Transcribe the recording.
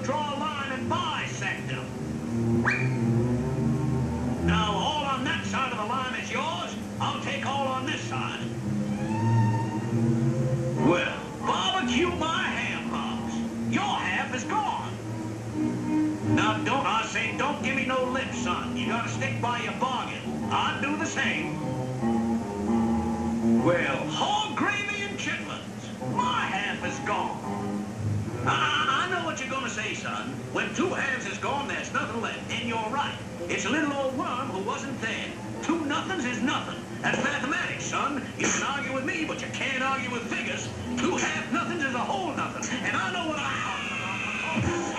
draw a line and bisect them. Now, all on that side of the line is yours. I'll take all on this side. Well, barbecue my ham hocks. Your half is gone. Now, don't give me no lip, son. You gotta stick by your bargain. I'd do the same. Well, hog gravy and chitlins. My half is gone. I know what you're gonna say, son. When two halves is gone, there's nothing left. And you're right. It's a little old worm who wasn't there. Two nothings is nothing. That's mathematics, son. You can argue with me, but you can't argue with figures. Two half nothings is a whole nothing. And I know what I'm talking about.